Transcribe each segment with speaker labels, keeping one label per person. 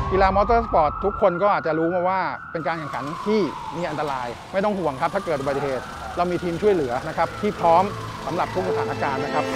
Speaker 1: กีฬามอเตอร์สปอร์ตทุกคนก็อาจจะรู้มาว่าเป็นการแข่งขันที่มีอันตรายไม่ต้องห่วงครับถ้าเกิดอุบัติเหตุเรามีทีมช่วยเหลือนะครับที่พร้อมสำหรับทุกสถานการณ์นะครับ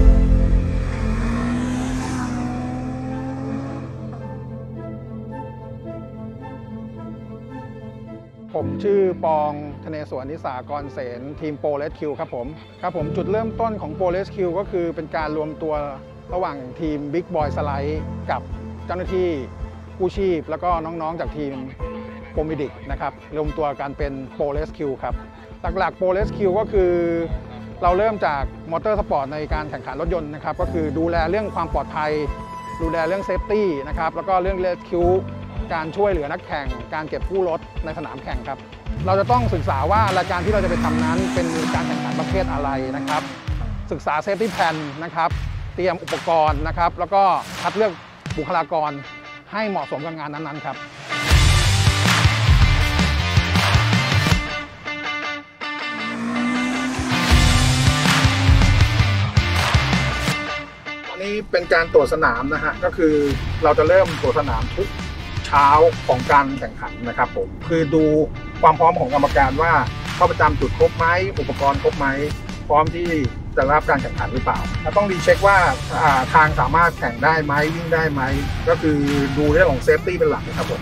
Speaker 1: ผมชื่อปองธเนศวร นิสากรเสนทีมโปรเรสคิวครับผมจุดเริ่มต้นของโปรเรสคิวก็คือเป็นการรวมตัวระหว่างทีมบิ๊กบอยสไลด์กับเจ้าหน้าที่กู้ชีพแล้วก็น้องๆจากทีมโปรมิดิกนะครับรวมตัวกันเป็นโปรเรสคิวครับหลักๆโปรเรสคิวก็คือเราเริ่มจากมอเตอร์สปอร์ตในการแข่งขันรถยนต์นะครับก็คือดูแลเรื่องความปลอดภัยดูแลเรื่องเซฟตี้นะครับแล้วก็เรื่องเรสคิวการช่วยเหลือนักแข่งการเก็บกู้รถในสนามแข่งครับเราจะต้องศึกษาว่ารายการที่เราจะไปทำนั้นเป็นการแข่งขันประเภทอะไรนะครับศึกษาเซฟตี้แพลนนะครับเตรียมอุปกรณ์นะครับแล้วก็คัดเลือกบุคลากรให้เหมาะสมกับงานนั้นๆครับวันนี้เป็นการตรวจสนามนะฮะก็คือเราจะเริ่มตรวจสนามทุกเช้าของการแข่งขันนะครับผมคือดูความพร้อมของกรรมการว่าเข้าประจำจุดครบไหมอุปกรณ์ครบไหมพร้อมที่จะรับการแข่งขันหรือเปล่าเราต้องรีเช็คว่าทางสามารถแข่งได้ไหมวิ่งได้ไหมก็คือดูเรื่องของเซฟตี้เป็นหลักนะครับผม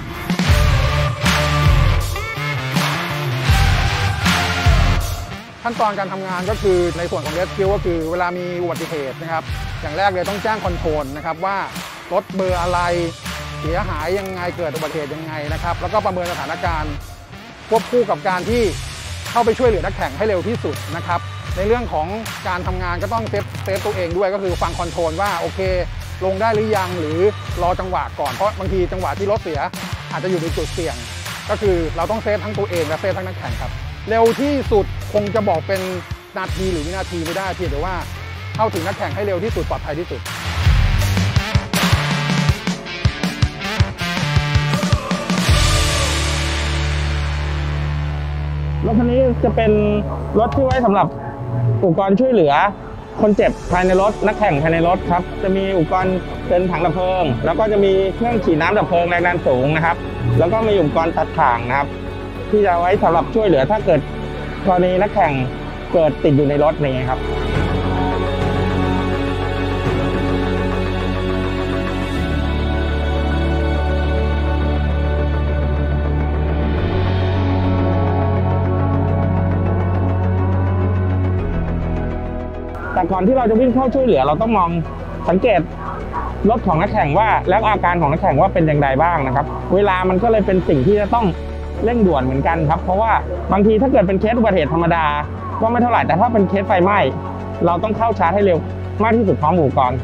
Speaker 1: ขั้นตอนการทำงานก็คือในส่วนของเรสคิวก็คือเวลามีอุบัติเหตุนะครับอย่างแรกเลยต้องแจ้งคอนโทรลนะครับว่ารถเบอร์อะไรเสียหายยังไงเกิดอุบัติเหตุยังไงนะครับแล้วก็ประเมินสถานการณ์ควบคู่กับการที่เข้าไปช่วยเหลือนักแข่งให้เร็วที่สุดนะครับในเรื่องของการทำงานก็ต้องเซฟตัวเองด้วยก็คือฟังคอนโทรลว่าโอเคลงได้หรือยังหรือรอจังหวะก่อนเพราะบางทีจังหวะที่รถเสียอาจจะอยู่ในจุดเสี่ยงก็คือเราต้องเซฟทั้งตัวเองและเซฟทั้งนักแข่งครับเร็วที่สุดคงจะบอกเป็นนาทีหรือวินาทีไม่ได้เพียงแต่ว่าเข้าถึงนักแข่งให้เร็วที่สุดปลอดภัยที่สุด
Speaker 2: รถคันนี้จะเป็นรถที่ไว้สำหรับอุปกรณ์ช่วยเหลือคนเจ็บภายในรถนักแข่งภายในรถครับจะมีอุปกรณ์เป็นถังดับเพลิงแล้วก็จะมีเครื่องฉีดน้ำดับเพลิงแรงดันสูงนะครับแล้วก็มีอุปกรณ์ตัดถ่างนะครับที่จะไว้สำหรับช่วยเหลือถ้าเกิดกรณีนักแข่งเกิดติดอยู่ในรถนี้ครับแต่ก่อนที่เราจะวิ่งเข้าช่วยเหลือเราต้องมองสังเกตรถของนักแข่งว่าแล้วอาการของนักแข่งว่าเป็นอย่างไรบ้างนะครับเวลามันก็เลยเป็นสิ่งที่จะต้องเร่งด่วนเหมือนกันครับเพราะว่าบางทีถ้าเกิดเป็นเคสอุบัติเหตุธรรมดาก็ไม่เท่าไหร่แต่ถ้าเป็นเคสไฟไหม้เราต้องเข้าชาร์จให้เร็วมากที่สุดพร้อมอุปกรณ์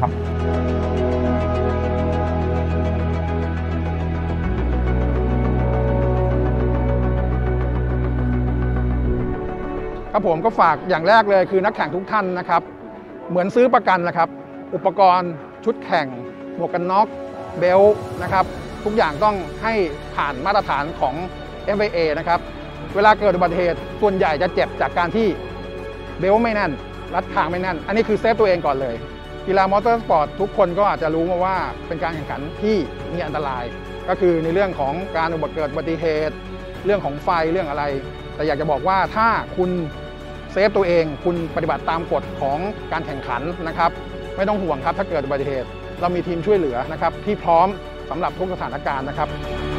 Speaker 2: ครับ
Speaker 1: ผมก็ฝากอย่างแรกเลยคือนักแข่งทุกท่านนะครับเหมือนซื้อประกันนะครับอุปกรณ์ชุดแข่งหมวกกันน็อกเบลต์นะครับทุกอย่างต้องให้ผ่านมาตรฐานของ FIA นะครับเวลาเกิดอุบัติเหตุส่วนใหญ่จะเจ็บจากการที่เบลต์ไม่แน่นรัดคางไม่แน่นอันนี้คือเซฟตัวเองก่อนเลยกีฬามอเตอร์สปอร์ตทุกคนก็อาจจะรู้มาว่าเป็นการแข่งขันที่มีอันตรายก็คือในเรื่องของการเกิดอุบัติเหตุเรื่องของไฟเรื่องอะไรแต่อยากจะบอกว่าถ้าคุณเซฟตัวเองคุณปฏิบัติตามกฎของการแข่งขันนะครับไม่ต้องห่วงครับถ้าเกิดอุบัติเหตุเรามีทีมช่วยเหลือนะครับที่พร้อมสำหรับทุกสถานการณ์นะครับ